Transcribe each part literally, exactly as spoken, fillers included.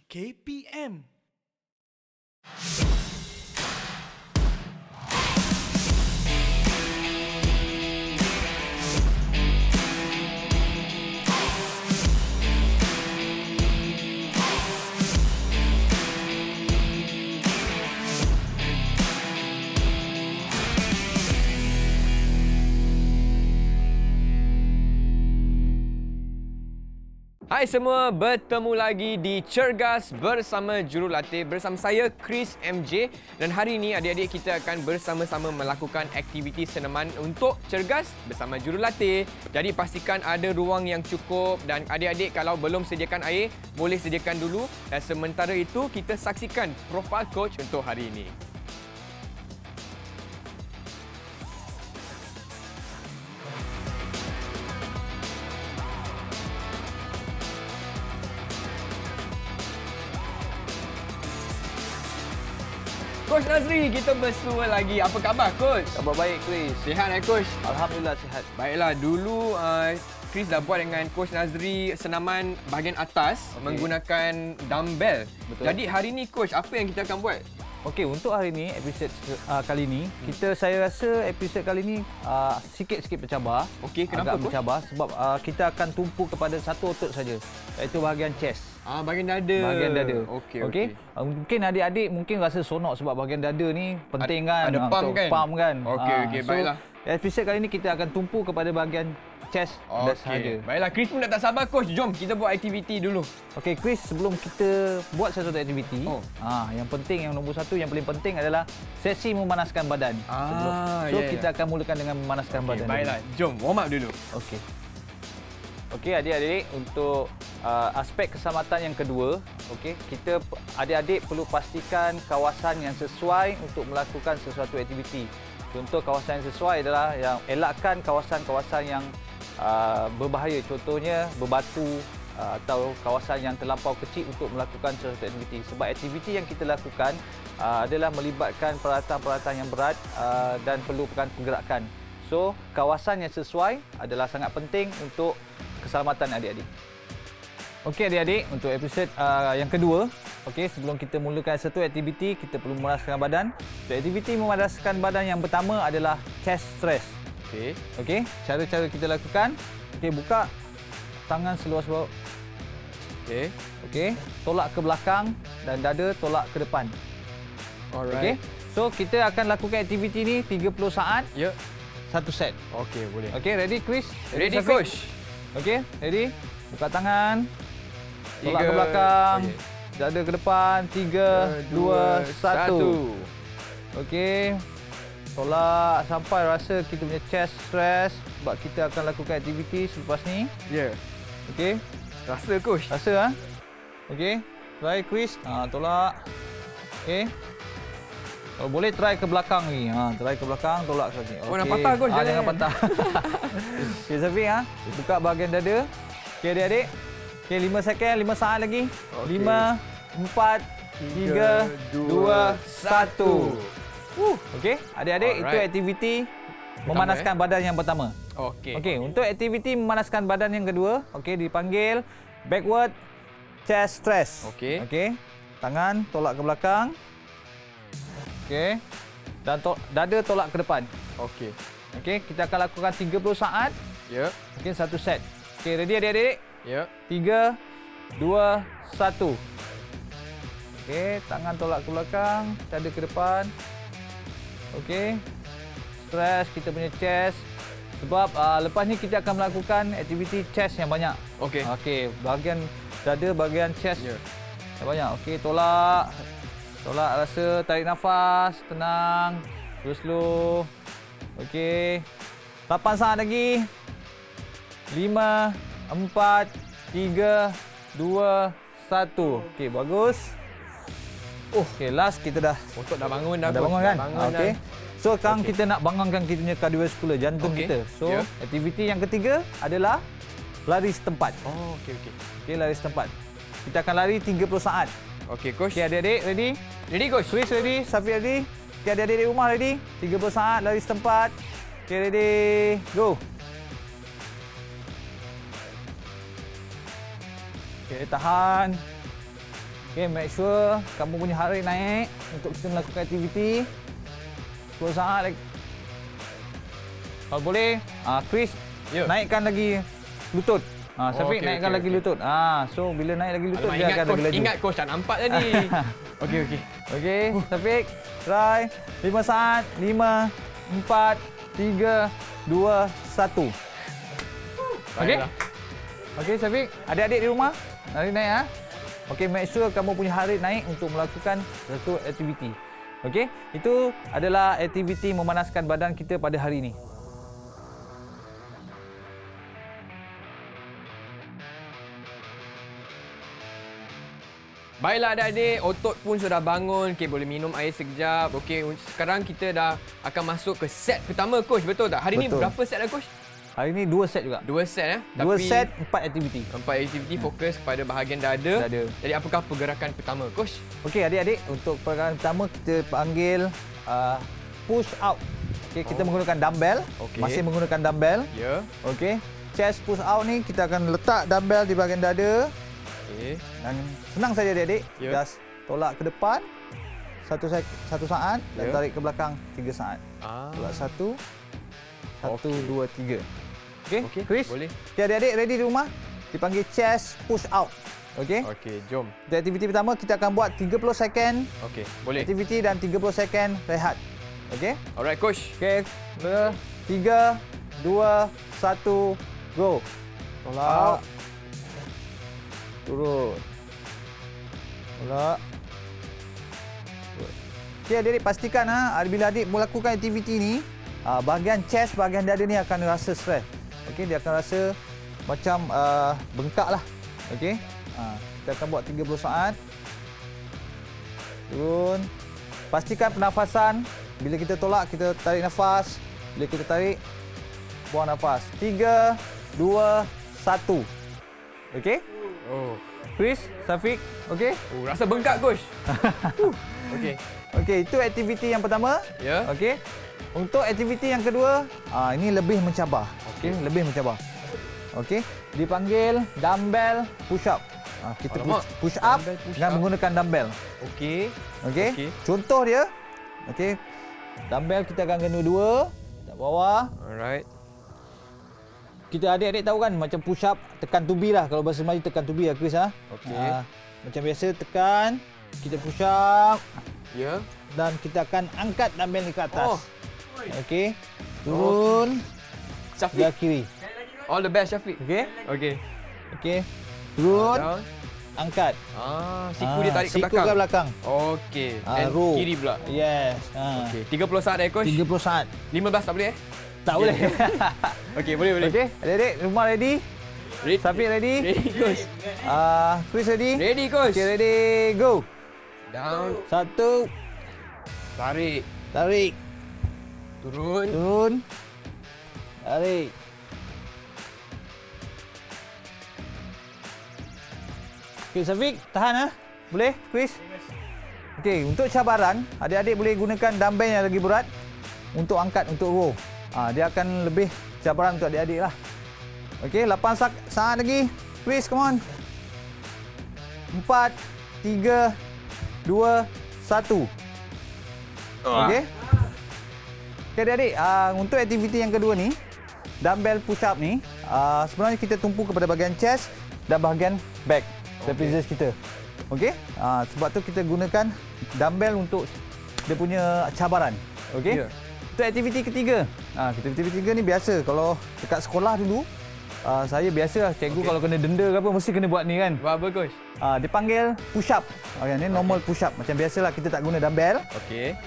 K P M. Hai semua, bertemu lagi di Cergas bersama Jurulatih bersama saya Chris M J, dan hari ini adik-adik kita akan bersama-sama melakukan aktiviti senaman untuk cergas bersama Jurulatih. Jadi pastikan ada ruang yang cukup dan adik-adik kalau belum sediakan air boleh sediakan dulu, dan sementara itu kita saksikan profil coach untuk hari ini. Coach Nazri, kita bersua lagi. Apa khabar, Coach? Khabar baik, Chris. Sihat, eh, Coach? Alhamdulillah sihat. Baiklah, dulu uh, Chris dah buat dengan Coach Nazri senaman bahagian atas okay. menggunakan dumbbell. Betul. Jadi hari ni, Coach, apa yang kita akan buat? Okey, untuk hari ini, episod uh, kali ini, hmm. kita saya rasa episod kali ini uh, sikit-sikit bercabar. Okey, kenapa, agak Coach? bercabar sebab uh, kita akan tumpu kepada satu otot saja, iaitu bahagian chest. Ah, bahagian dada. Bahagian dada. Okey, okey. okey. Uh, mungkin adik-adik mungkin rasa sonok sebab bahagian dada ni penting ada, kan. Ada pump untuk kan? Pump kan. Okey, uh, okey, so, baiklah. Episod kali ini kita akan tumpu kepada bahagian chest dan sahaja. Baiklah, Chris pun dah tak sabar, Coach. Jom kita buat aktiviti dulu. Okey, Chris, sebelum kita buat sesuatu aktiviti, oh. ah, yang penting, yang nombor satu, yang paling penting adalah sesi memanaskan badan. Ah, so, yeah, kita yeah. akan mulakan dengan memanaskan okay, badan. Baiklah, dulu. Jom warm up dulu. Okey. Okey, adik-adik, untuk uh, aspek keselamatan yang kedua, okey, kita adik-adik perlu pastikan kawasan yang sesuai untuk melakukan sesuatu aktiviti. Contoh kawasan yang sesuai adalah yang elakkan kawasan-kawasan yang uh, berbahaya, contohnya berbatu uh, atau kawasan yang terlampau kecil untuk melakukan sesuatu aktiviti. Sebab aktiviti yang kita lakukan uh, adalah melibatkan peralatan-peralatan yang berat uh, dan perlukan pergerakan. So, kawasan yang sesuai adalah sangat penting untuk keselamatan adik-adik. Okey adik-adik, untuk episod uh, yang kedua, okey, sebelum kita mulakan satu aktiviti, kita perlu memanaskan badan. Untuk aktiviti memanaskan badan yang pertama adalah chest stretch. Okey. Okey, cara-cara kita lakukan, okey, buka tangan seluas-luas. Okey. Okey, tolak ke belakang dan dada tolak ke depan. Alright. Okey. So, kita akan lakukan aktiviti ni tiga puluh saat. Ya. Yeah. Satu set. Okey, boleh. Okey, ready Chris? Ready, Ready Coach. Okey, ready? Buka tangan. Tolak Tiga. ke belakang. Okay. Dada ke depan. Tiga, dua, satu. Okey. Tolak sampai rasa kita punya chest stress sebab kita akan lakukan aktiviti selepas ni. Ya. Yeah. Okey. Rasa, Coach. Rasa ah. Okey. Try Chris. Ha, tolak. Okey. Oh, boleh try ke belakang lagi. Ha, try ke belakang, tolak lagi. Oh, nak patah, Coach. Ha, jangan patah. Okey, Safiq ha. Buka bahagian dada. Okey, adik-adik. Okey, lima second, lima saat lagi. Okay. lima, empat, tiga, dua, satu. Uh, okey, adik-adik, itu aktiviti memanaskan eh? badan yang pertama. Okey. Okey, untuk aktiviti memanaskan badan yang kedua, okey, dipanggil backward chest stretch. Okey. Okey. Tangan tolak ke belakang. Okey. Dan to dada tolak ke depan. Okey. Okey, kita akan lakukan tiga puluh saat. Ya. Yeah. Okey, satu set. Okey, ready adik-adik? Ya. Yeah. tiga, dua, satu. Okey, tangan tolak ke belakang, dada ke depan. Okey. Stretch kita punya chest. Sebab uh, lepas ni kita akan melakukan aktiviti chest yang banyak. Okey. Okey, bahagian dada, bahagian chest. Ya. Yeah. Yang banyak. Okey, tolak. Tolak, rasa, tarik nafas, tenang, slow-slow. Okey. lapan saat lagi. lima, empat, tiga, dua, satu. Okey, bagus. Oh, okey, last kita dah otot dah bangun dah. Dah bangun kan? Okey. So, sekarang okay. kita nak bangunkan kita punya kardiovaskular, jantung okay. kita. So, yeah. aktiviti yang ketiga adalah lari setempat. Oh, okey okey. Okey, lari setempat. Kita akan lari tiga puluh saat. Okey, Coach. Okey, adik-adik ready? Ready, Coach. Chris ready? Safiq ready? Okey, adik-adik di rumah ready? tiga puluh saat lari setempat. Okey, ready? Go. Okey, tahan. Okay, make sure kamu punya heart rate naik untuk kita melakukan aktiviti. sepuluh saat lagi. Kalau boleh, ah, Chris, Ya. naikkan lagi lutut. Ah, Syafiq, okey, naikkan okey, lagi okey. lutut. Ah, so bila naik lagi lutut, Alamak, dia ingat akan coach, lagi laju. ingat coach tak nampak tadi. Okey, okey. Okey, Syafiq, try. lima saat, lima, empat, tiga, dua, satu. Okey? Baiklah. Okey, Syafiq, adik-adik di rumah, hari naik ah. Okey, make sure kamu punya heart rate naik untuk melakukan satu aktiviti. Okey, itu adalah aktiviti memanaskan badan kita pada hari ini. Baiklah adik-adik, otot pun sudah bangun. Okey, boleh minum air sekejap. Okey, sekarang kita dah akan masuk ke set pertama, coach. Betul tak? Hari ni Betul. berapa set dah, coach? Hari ini dua set juga. Dua set eh. Dua Tapi set, empat aktiviti. empat aktiviti fokus kepada bahagian dada. Dada. Jadi apakah pergerakan pertama, coach? Okey, adik-adik, untuk pergerakan pertama kita panggil uh, push out. Okey, kita Oh. menggunakan dumbbell. Okey. Masih menggunakan dumbbell. Ya. Okey. Chest push out ni kita akan letak dumbbell di bahagian dada. Okey. Dan senang saja adik-adik. Ya. Just tolak ke depan satu sek- satu saat dan Ya. tarik ke belakang tiga saat. Ah. Tolak satu. Satu, Okey. dua, tiga. Okey, Okey, Chris. boleh. Okey, adik-adik ready di rumah? Dipanggil chest push out. Okey. Okey, jom. Untuk aktiviti pertama kita akan buat tiga puluh second Okey, boleh. aktiviti dan tiga puluh second rehat. Okey? Alright, coach. Okey. tiga, dua, satu, go. Tolak. Out. Turun. Tolak. Okey, adik-adik pastikan ha, bila adik melakukan aktiviti ni, ah, bahagian chest, bahagian dada ni akan rasa stres. Okey, dia akan rasa macam uh, bengkak lah. Okey. Ha, kita akan buat tiga puluh saat. Turun. Pastikan pernafasan. Bila kita tolak, kita tarik nafas. Bila kita tarik, buang nafas. Tiga, dua, satu. Okey? Oh. Chris, Syafiq, okey? Oh, rasa bengkak, coach. Huh. Okey. Okey, itu aktiviti yang pertama. Ya. Okey. Untuk aktiviti yang kedua, ah, ini lebih mencabar. Okey, lebih mencabar. Okey, dipanggil dumbbell push up. Ah, kita Alamak, push, push up dumbbell push dengan up. menggunakan dumbbell. Okey. Okey. Okey. Contoh dia. Okey. Dumbbell kita akan guna dua, kat bawah. Alright. Kita adik-adik tahu kan macam push up tekan tubi lah, kalau bahasa Melayu tekan tubi lah Chris ah. Okey. Ah, macam biasa tekan, kita push up Ya. dan kita akan angkat dumbbell ni ke atas. Oh. Okey. Turun Syafiq. belah kiri. All the best, Syafiq. Okey. Okey. Okey. Turun, Down. angkat. Ah, siku Ah, dia tarik ke siku belakang. ke belakang. Okey. Ah, And row. kiri pula. Yes. Ha. Okey. tiga puluh saat eh, coach? tiga puluh saat. lima belas tak boleh eh? Tak boleh. Okey, boleh boleh. Okey, adik-adik rumah ready? Ready. Syafiq ready? Ready, coach. Ah, Chris ready? Ready, coach. Okey, ready, go. Down. Satu, Tarik. tarik, Turun. turun, tarik. Okey, Syafiq, tahan ah. Boleh, Chris? Okey, untuk cabaran, adik-adik boleh gunakan dumbbell yang lagi berat untuk angkat, untuk row. Ah, dia akan lebih cabaran untuk adik-adik lah. Okey, lapan sa- saat lagi. Chris, come on. Empat, tiga, dua, satu. Okey. Okey adik-adik, uh, untuk aktiviti yang kedua ni, dumbbell push up ni, uh, sebenarnya kita tumpu kepada bahagian chest dan bahagian back, trapezius kita. Okey. Uh, sebab tu kita gunakan dumbbell untuk dia punya cabaran. Okey. Ya. Untuk aktiviti ketiga. Ah, uh, aktiviti ketiga ni biasa kalau dekat sekolah dulu, uh, saya biasa cikgu Okey. kalau kena denda ke apa mesti kena buat ni kan. Buat apa, coach? Ah, uh, dia panggil push up. Okay, ni normal push up. Macam biasalah kita tak guna dumbbell. Okey.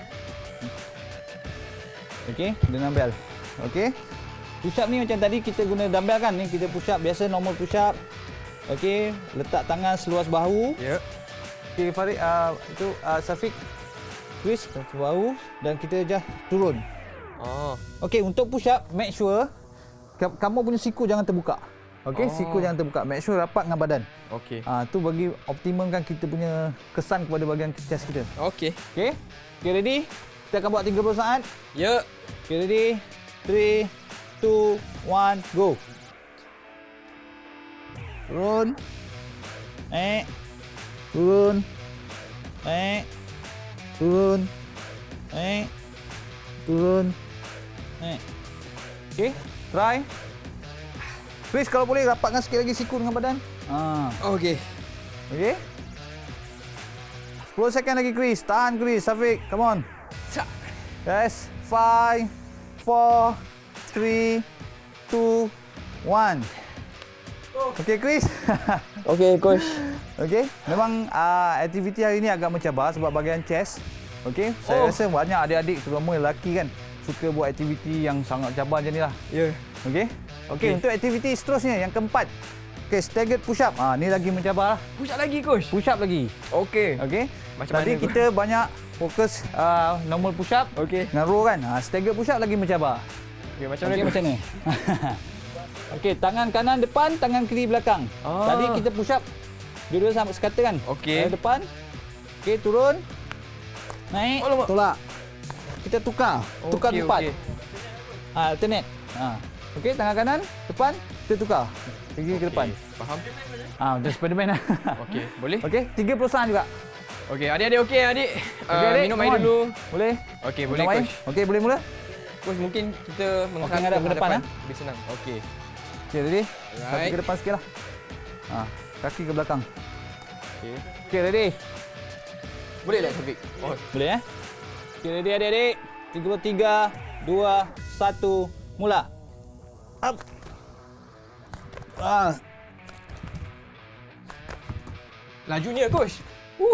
Okey, dengan dumbbell. Okey. Push up ni macam tadi kita guna dumbbell kan, ni kita push up biasa normal push up. Okey, letak tangan seluas bahu. Ya. Okey, Farid, uh, itu uh, Syafiq, Chris, seluas bahu dan kita just turun. Oh. Okey, untuk push up, make sure ka- kamu punya siku jangan terbuka. Okey, Oh. siku jangan terbuka. Make sure rapat dengan badan. Okey. Ah, tu bagi optimumkan kita punya kesan kepada bahagian chest kita. Okey. Okey. Okey, ready? Kita akan buat tiga puluh saat. Ya. Okay, ready? three, two, one, go. Turun. Naik. Turun. Naik. Turun. Naik. Turun. Naik. Okey, try. Chris, kalau boleh rapatkan sikit lagi siku dengan badan. Ha. Okey. Okey. sepuluh second lagi, Chris. Tahan, Chris. Syafiq, come on. Yes. five, four, three, two, one. Okey, Chris. Okey, coach. Okey. Memang uh, aktiviti hari ini agak mencabar sebab bahagian chest. Okey. Saya Oh. rasa banyak adik-adik terutama lelaki kan suka buat aktiviti yang sangat cabar macam ni lah. Ya. Yeah. Okey. Okey, Okey. untuk aktiviti seterusnya yang keempat. Okey, staggered push up. Ah, ni lagi mencabar lah. Push up lagi, coach. Push up lagi. Okey. Okey. Macam Tadi mana, kita banyak fokus uh, normal push up Okey. dengan row kan. Ah, staggered push up lagi mencabar. Okey, macam Okey, mana? macam ni. Okey, tangan kanan depan, tangan kiri belakang. Ah. Tadi kita push up dua-dua sama sekata kan. Okey. Tangan depan. Okey, turun. Naik, Alamak. tolak. Kita tukar. Tukar Okey, tempat. okey. Ah, alternate. Ah. Okey, tangan kanan depan, kita tukar. Kiri ke depan. Faham? Ah, macam Spiderman lah. Okey, boleh? Okey, tiga puluh saat juga. Okey, adik-adik okey, adik. Okey, Uh, adik, minum come air on. dulu. Boleh? Okey, boleh, Minum air? coach. Okey, boleh mula? Coach, mungkin kita menghadap ngadap ke depan, ah? Lebih senang. Okey. Okey, ready? Kaki Right. ke depan sikit lah. Ah, kaki ke belakang. Okey. Okey, ready? Boleh tak, Syafiq? Oh, Boleh eh? Okey, ready adik-adik? tiga puluh tiga, dua, satu, mula. Up. Ah. lajunya, coach. Uh.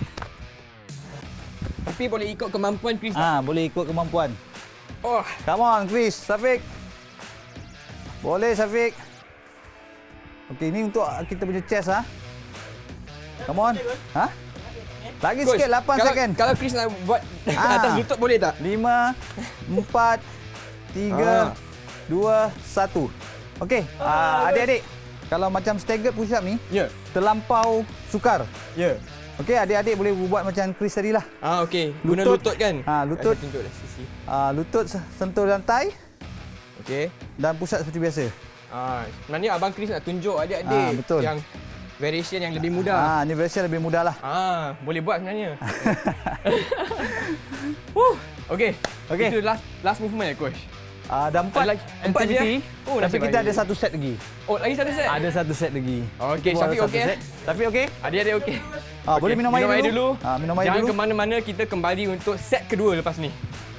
Tapi boleh ikut kemampuan Chris. Ah, boleh ikut kemampuan. Oh. Come on, Chris. Syafiq. Boleh, Syafiq. Okey, ini untuk kita punya chest ah. Come on. Ha? Lagi Coach, sikit, lapan kalau, second. Kalau Chris nak buat Ah. atas lutut boleh tak? lima, empat, tiga, Ah. dua, satu. Okey, ah, adik-adik. Kalau macam staggered push up ni, Ya. terlampau sukar. Ya. Okey, adik-adik boleh buat macam Chris tadi lah. Ah, okey. Guna Lutut. lutut kan? Ah, lutut. Saya tunjuk dari sisi. Ah, lutut sentuh lantai Okey. dan push up seperti biasa. Ah, sebenarnya abang Chris nak tunjuk adik-adik Ah, betul. yang variation yang lebih mudah. Ah, ni version lebih mudah lah. Ah, boleh buat sebenarnya. Huh. Okey. Okey. Itu last last movement ya, coach. Ah, dah empat, Ada lagi- empat je, activity. eh? Oh, tapi nasib kita baik. ada satu set lagi. Oh, lagi satu set. Ada satu set lagi. Okey, Kita buat Syafiq satu okey, set. Syafiq okey? Adik-adik okey. Ah, boleh minum air dulu? dulu. Ah, minum air Jangan dulu. ke mana-mana, kita kembali untuk set kedua lepas ni.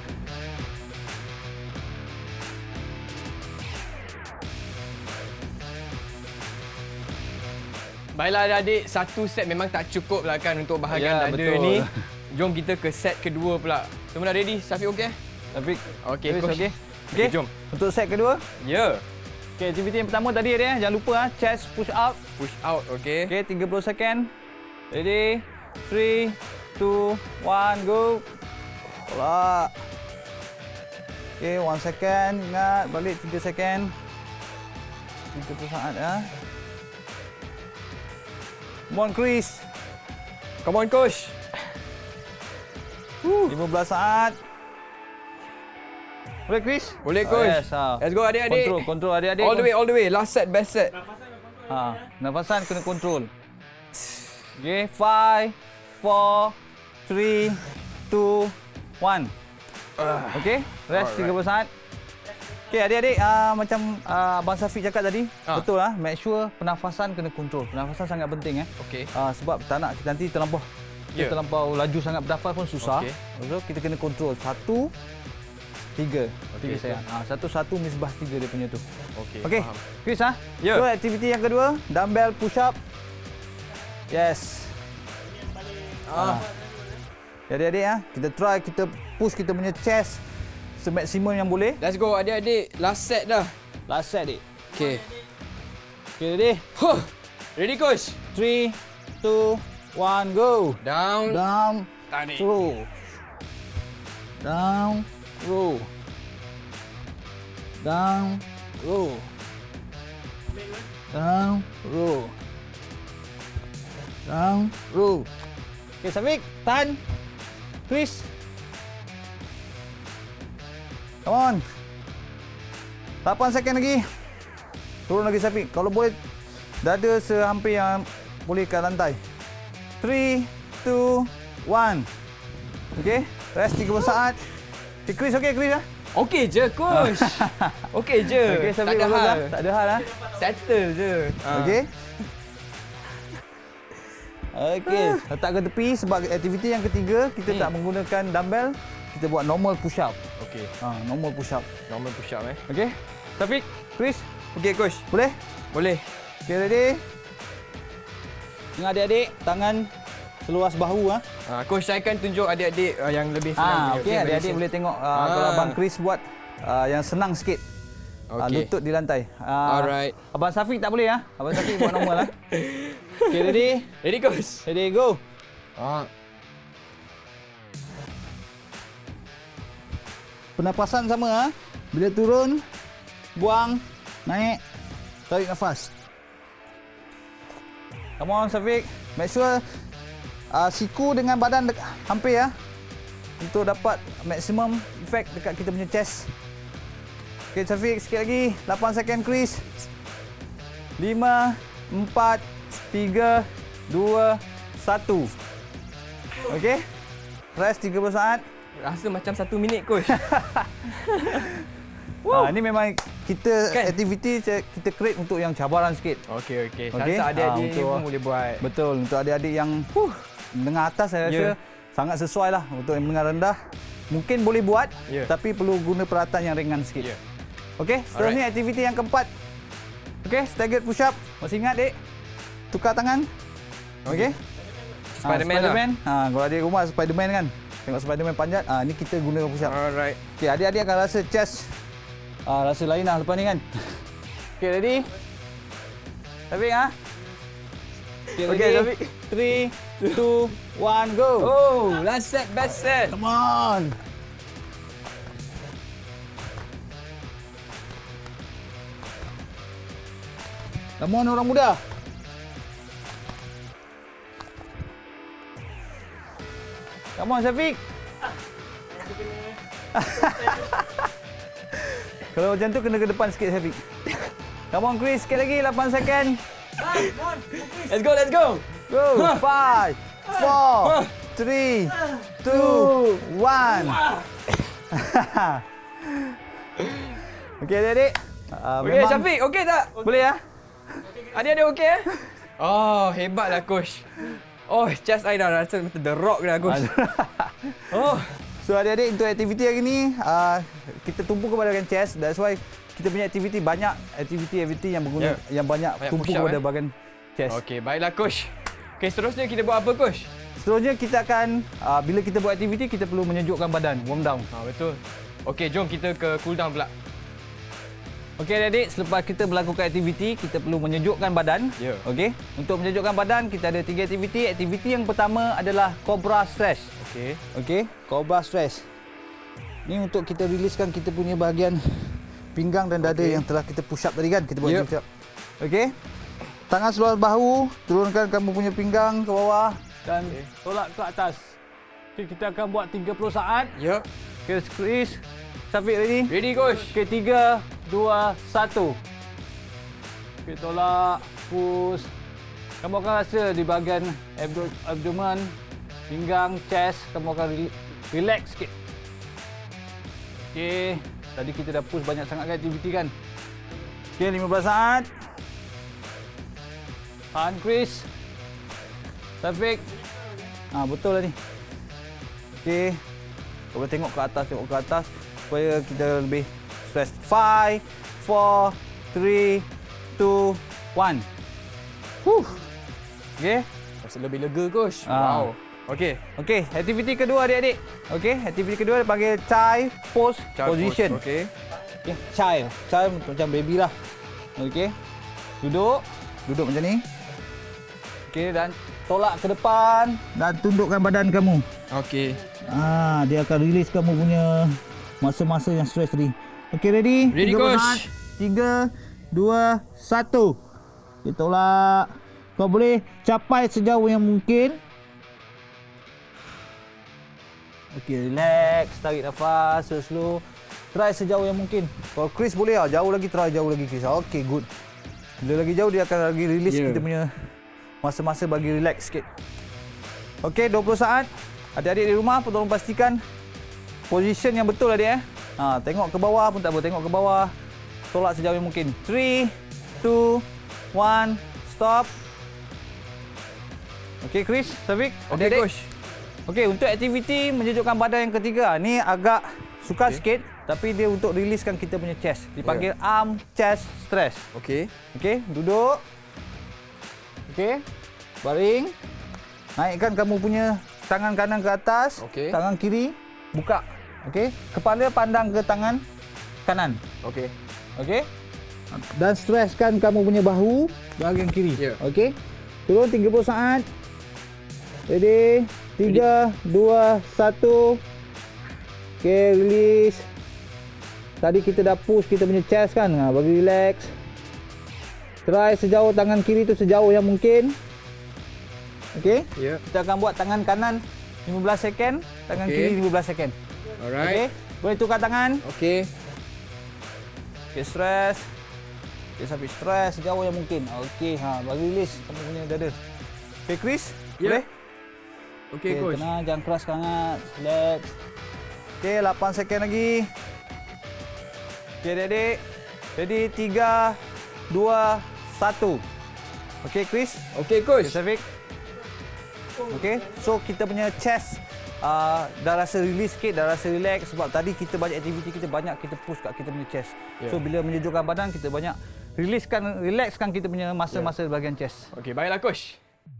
Baiklah adik-adik, satu set memang tak cukup lah kan untuk bahagian Ya, dada betul. ni. Jom kita ke set kedua pula. Semua dah ready? Syafiq okey? Syafiq. Okey, Chris, coach. okey? Okey, Okey, jom. Untuk set kedua. Ya. Okey, aktiviti yang pertama tadi dia, jangan lupa ah, chest push up. Push out, okey. Okey, tiga puluh second. Ready? three, two, one, go. Tolak. Okey, one second. Ingat, balik tiga second. tiga puluh saat ya. Come on, Chris. Come on, coach. lima belas saat. Boleh, Chris? Boleh, Ah, coach. yes, ah. Let's go, adik-adik. Kontrol, kontrol adik-adik. All the way, all the way. Last set, best set. Ha, nafasan kena kontrol. Okay, five, four, three, two, one. Okay, rest tiga puluh saat. Okay, adik-adik, uh, macam uh, Abang Syafiq cakap tadi, Ah. betul lah, make sure pernafasan kena kontrol. Pernafasan sangat penting eh. Okey. Uh, sebab tak nak kita nanti terlampau Ya. kita terlampau laju sangat bernafas pun susah. Okey. So kita kena kontrol. Satu, tiga. Okey, Tiga sayang. Ah, satu satu misbah tiga dia punya tu. Okey, Okey, faham. Chris ah. Ya. So aktiviti yang kedua, dumbbell push up. Yes. Ah. Jadi adik ah, kita try kita push kita punya chest semaksimum yang boleh. Let's go, adik-adik. Last set dah. Last set dik. Okey. Okay, ready? Huh. Ready, coach? three, two, one, go. Down. Down, Tarik. throw. Down, row. Down, row. Down, row. Down, row. Okay, Syafiq, tahan. Chris. Come on. lapan second lagi. Turun lagi Syafiq. Kalau boleh, dada sehampir yang boleh ke lantai. three, two, one. Okey, rest tiga puluh saat. Okay, Chris, okey Chris ah. Okey je, coach. Okey je. Okey, tak Syafiq ada bagus hal. ah. Tak ada hal ah. Settle je. Okey. Okey, letak ke tepi sebab aktiviti yang ketiga kita Hmm. tak menggunakan dumbbell, kita buat normal push up. Okey. Ha, normal push up. Normal push up eh. Okey. Syafiq. Chris, Okey, coach. boleh? Boleh. Okey, ready? Ingat adik-adik, tangan seluas bahu ah. Uh, coach, saya akan tunjuk adik-adik uh, yang lebih senang. Ah, punya. okey, bagi adik-adik saya. boleh tengok uh, Ah. kalau Abang Chris buat uh, yang senang sikit. Uh, Okey. lutut di lantai. Uh, Alright. Abang Syafiq tak boleh ah. Abang Syafiq buat normal ah. Okey, ready? Ready, coach? Ready, go. Ah. Pernafasan sama ah. Bila turun, buang, naik, tarik nafas. Come on Syafiq. Make sure uh, siku dengan badan dek- hampir ya. Untuk dapat maksimum effect dekat kita punya chest. Okey Syafiq, sikit lagi. lapan second Chris. lima, empat, tiga, dua, satu. Okey. Rest tiga puluh saat. Rasa macam satu minit, coach. Ah, ini memang kita Kan? aktiviti kita create untuk yang cabaran sikit. Okey, okey. Okey. Saya rasa adik-adik Ah, ni untuk- pun boleh buat. Betul, untuk adik-adik yang huh, menengah atas saya rasa Ya. sangat sesuai lah. Untuk yang menengah rendah mungkin boleh buat, Ya. tapi perlu guna peralatan yang ringan sikit. Ya. Okey, seterusnya aktiviti yang keempat. Okey, staggered push up. Masih ingat dek? Tukar tangan. Okey. Spiderman ah, lah. Spiderman. Ah, kalau adik rumah Spiderman kan. Tengok Spiderman panjat, ah ni kita gunakan push up. Alright. Okey, adik-adik akan rasa chest ah, rasa lain lah lepas ni kan. Okey, ready? Syafiq ah. Okey, Okey, ready? Syafiq. three, two, one, go. Oh, last set, best set. Come on. Come on orang muda. Come on Syafiq. Kalau macam tu kena ke depan sikit Syafiq. Come on Chris, sikit lagi lapan second. Let's go, let's go. Go. five, four, three, two, one. Okey adik-adik. Uh, Okey, Syafiq, okey tak? Boleh ya? Adik-adik okey eh? Oh, hebatlah coach. Oh, chest I dah rasa macam The Rock dah coach. Oh, So adik-adik untuk aktiviti hari ni uh, kita tumpu kepada bahagian chest. That's why kita punya aktiviti banyak aktiviti-aktiviti yang berguna Yeah. yang banyak, Banyak tumpu push up, kepada eh? bahagian chest. okey, baiklah coach. Okey, seterusnya kita buat apa coach? Seterusnya kita akan uh, bila kita buat aktiviti kita perlu menyejukkan badan, warm down. Ha, betul. Okey, jom kita ke cool down pula. Okey adik-adik, selepas kita melakukan aktiviti, kita perlu menyejukkan badan. Ya. Okey. Untuk menyejukkan badan, kita ada tiga aktiviti. Aktiviti yang pertama adalah Cobra Stretch. Okey. Okey, Cobra Stretch. Ni untuk kita riliskan kita punya bahagian pinggang dan dada Okey. yang telah kita push up tadi kan, kita buat Yep. push up. Okey. Tangan seluar bahu, turunkan kamu punya pinggang ke bawah dan Okey. tolak ke atas. Okey, kita akan buat tiga puluh saat. Ya. Okey, squeeze. Syafiq ready? Ready coach. Okey, tiga, dua, satu. Okey, tolak, push. Kamu akan rasa di bahagian abdo- abdomen, pinggang, chest, kamu akan re- relax sikit. Okey, tadi kita dah push banyak sangat kan aktiviti kan? Okey, lima belas saat. Tahan Chris. Syafiq. Ah, betul lah ni. Okey. Kau boleh tengok ke atas, tengok ke atas supaya kita lebih stress. five, four, three, two, one. Huh. Okey. Rasa lebih lega coach. Ah. Wow. Okey. Okey, aktiviti kedua adik-adik. Okey, aktiviti kedua panggil chai pose Child position. pose. Okey. Okey, child. Child macam baby lah. Okey. Duduk. Duduk macam ni. Okey, dan tolak ke depan dan tundukkan badan kamu. Okey. Ah, dia akan release kamu punya masa-masa yang stress tadi. Okey, ready? Ready, tiga puluh coach. saat. tiga, dua, satu. Kita tolak. Kau boleh capai sejauh yang mungkin. Okey, relax, tarik nafas slow. Try sejauh yang mungkin. Kalau Chris boleh lah, jauh lagi, try jauh lagi Chris. Okey, good. Bila lagi jauh dia akan lagi release Yeah. kita punya masa-masa bagi relax sikit. Okey, dua puluh saat. Adik-adik di rumah tolong pastikan position yang betul adik eh. Ha, tengok ke bawah pun tak apa, tengok ke bawah. Tolak sejauh yang mungkin. three, two, one, stop. Okey Chris, Syafiq. Okey coach. Okey, untuk aktiviti menjejukkan badan yang ketiga, ni agak sukar okay. sikit tapi dia untuk riliskan kita punya chest. Dipanggil yeah. arm chest stress. Okey. Okey, duduk. Okey. Baring. Naikkan kamu punya tangan kanan ke atas, okay. tangan kiri buka. Okey, kepala pandang ke tangan kanan. Okey. Okey. Dan streskan kamu punya bahu bahagian kiri. Yeah. Okey. Turun tiga puluh saat. Ready? tiga, dua, satu. Okey, release. Tadi kita dah push kita punya chest kan. Ha, bagi relax. Try sejauh tangan kiri tu sejauh yang mungkin. Okey. Yeah. Kita akan buat tangan kanan lima belas second, tangan okay. kiri lima belas second. Alright. Okey. Boleh tukar tangan. Okey. Okey, stress. Okey, sampai stress sejauh yang mungkin. Okey, ha, bagi release kamu punya dada. Okey, Chris. Yeah. Boleh? Okey, okay, coach. Tenang, jangan keras sangat. Relax. Okey, lapan second lagi. Okey, adik-adik. Ready, tiga, dua, satu. Okey, Chris. Okey, coach. Okay, Syafiq. Okey, so kita punya chest Uh, dah rasa release sikit, dah rasa relax sebab tadi kita banyak aktiviti, kita banyak kita push kat kita punya chest. Yeah. So bila menjejukkan badan, kita banyak releasekan, relaxkan kita punya masa-masa yeah. bahagian chest. Okey, baiklah coach.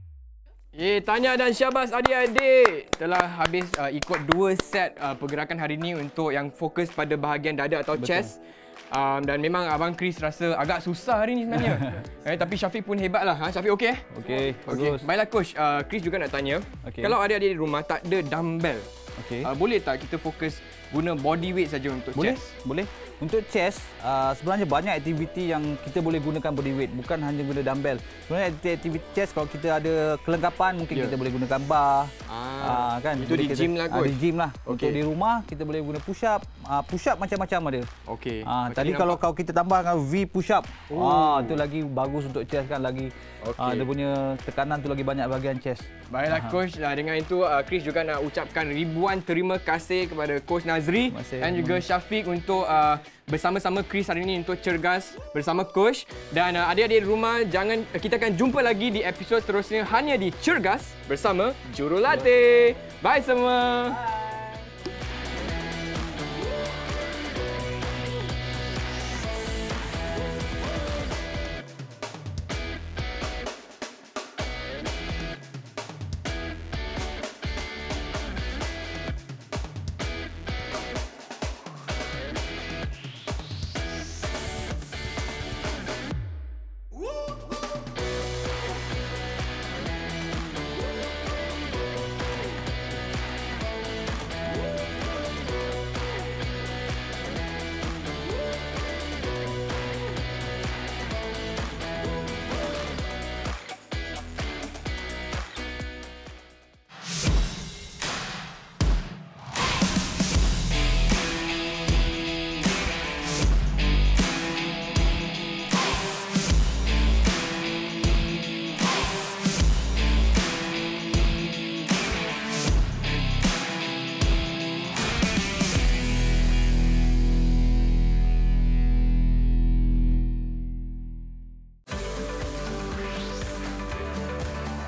Eh, Tanya dan Syabas adik-adik telah habis uh, ikut dua set uh, pergerakan hari ini untuk yang fokus pada bahagian dada atau Betul. chest. Um, dan memang Abang Chris rasa agak susah hari ni sebenarnya. eh, tapi Syafiq pun hebat lah. Ha? Syafiq okey eh? Okey, okay. bagus. Baiklah coach, uh, Chris juga nak tanya. Okay. Kalau adik-adik di rumah tak ada dumbbell, okay. uh, boleh tak kita fokus guna body weight saja untuk boleh, chest? Boleh. Untuk chest, uh, sebenarnya banyak aktiviti yang kita boleh gunakan body weight, bukan hanya guna dumbbell. Sebenarnya aktiviti chest kalau kita ada kelengkapan, mungkin yeah. kita boleh gunakan bar. Ah, uh, kan? Itu di kita, gym lah uh, coach? Di gym lah. Okay. Untuk di rumah, kita boleh guna push up. Uh, push up macam-macam ada. Okey. Uh, tadi kalau kalau kita tambahkan V push up, ah, itu lagi bagus untuk chest kan, lagi okay. uh, dia punya tekanan tu lagi banyak bahagian chest. Baiklah uh-huh. coach, uh, dengan itu uh, Chris juga nak ucapkan ribuan terima kasih kepada Coach Nazri dan juga Syafiq untuk uh, bersama-sama Chris hari ini untuk cergas bersama coach. Dan uh, adik-adik di rumah, jangan uh, kita akan jumpa lagi di episod seterusnya hanya di Cergas bersama Jurulatih. Bye semua. Bye.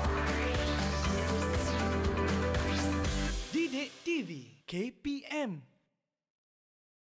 Didik T V K P M